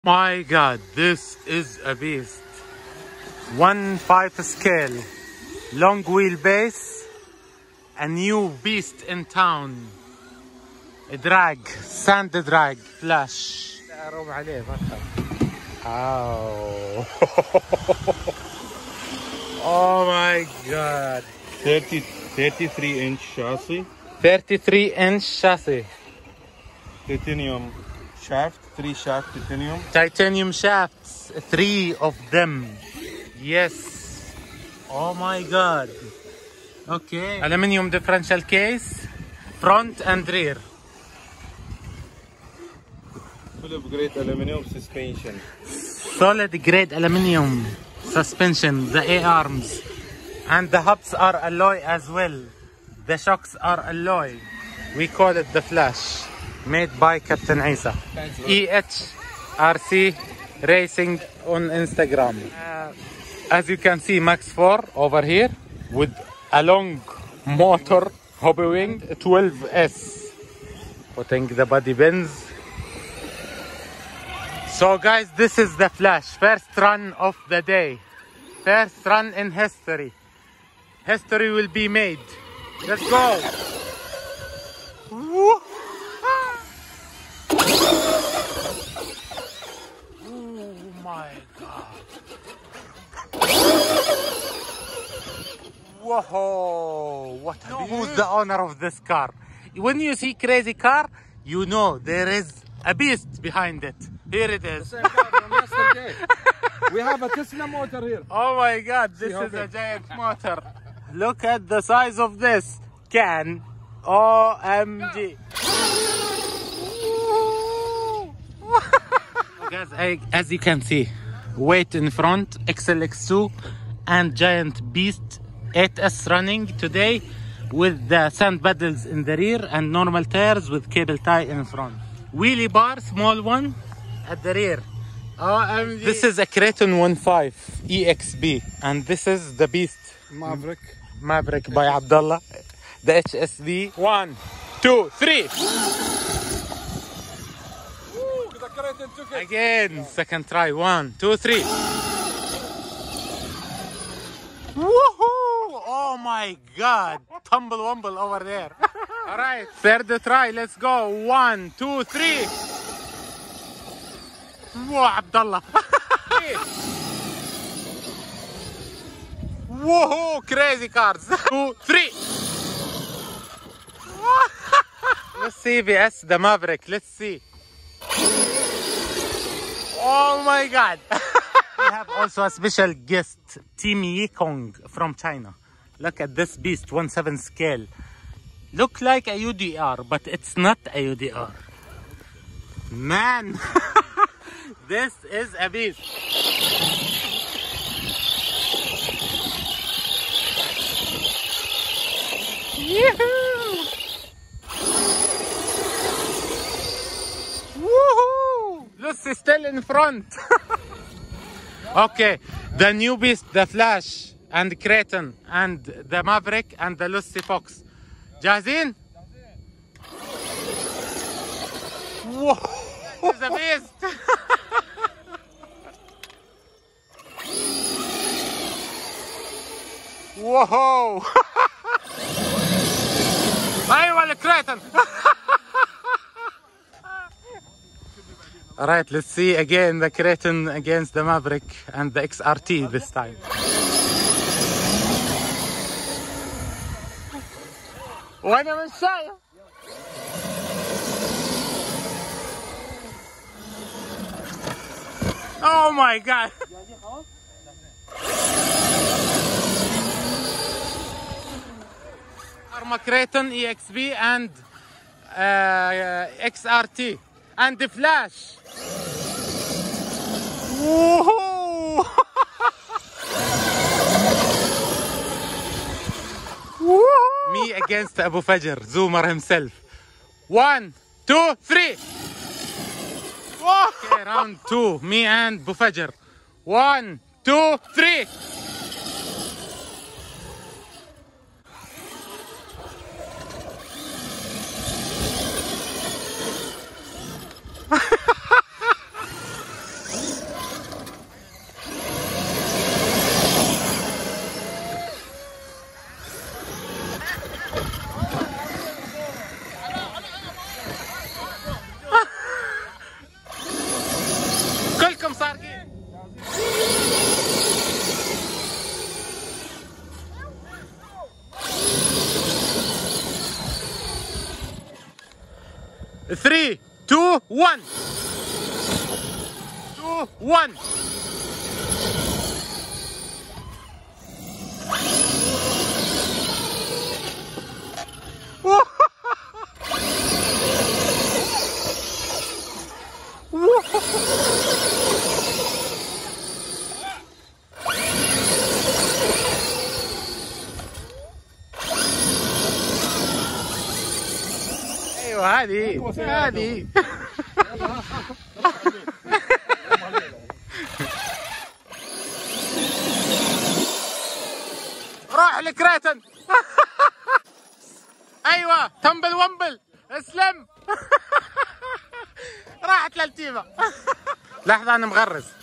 My God, this is a beast. 1/5 scale, long wheelbase, a new beast in town. A drag, sand drag, flash. Oh. Oh my God. 33-inch chassis. 33-inch chassis. Titanium shaft, 3 shaft titanium. Titanium shafts, 3 of them. Yes. Oh my God. Okay. Aluminium differential case, front and rear. Full of grade aluminum suspension. Solid grade aluminium suspension, the A-arms. And the hubs are alloy as well. The shocks are alloy. We call it the Flash. Made by Captain Isa. EHRC Racing on Instagram. As you can see, Max 4 over here with a long motor, hobby wing 12S. Putting the body bends. So guys, this is the Flash. First run of the day. First run in history. History will be made. Let's go. Woo. Oh my God. Whoa. What who's the owner of this car? When you see crazy car, you know there is a beast behind it. Here it is. The same car from yesterday. We have a Tesla motor here. Oh my God, this is a giant motor. Look at the size of this can. OMG. Guys, as you can see, weight in front, XLX2 and giant beast 8S running today with the sand paddles in the rear and normal tires with cable tie in front. Wheelie bar, small one at the rear. OMG. This is a Kraton 1.5 EXB and this is the beast Maverick by Abdullah. The HSV. 1, 2, 3. Again, second try. 1, 2, 3. Woohoo! Oh my God! Tumble wumble over there. All right, third try. Let's go. 1, 2, 3. Whoa, Abdullah. Woohoo! Crazy cars. 2, 3. Let's see VS the Maverick. Let's see. Oh my God. We have also a special guest, Team Yikong from China. Look at this beast, 1/7 scale. Look like a UDR, but it's not a UDR. Man, this is a beast. Yoo-hoo! Woohoo! Lucy still in front. Okay, the new beast, the Flash and Kraton and the Maverick and the Lucy Fox. جاهزين؟ Whoa! This is a beast. Whoa! أيوة الكريتون. All right, let's see again the Kraton against the Maverick and the XRT this time. وأنا مش شايف. Oh my God. Arma Kraton EXB and XRT and the Flash. Woohoo! Me against Abu Fajr, Zoomer himself. 1, 2, 3. Okay, round 2. Me and Abu Fajr. 1, 2, 3. كلهم سارقين. Three, two, one. 2, 1. ايوه هذه روح لكريتن. ايوه تمبل ومبل اسلم. راحت للتيمة. لحظة انا مغرز.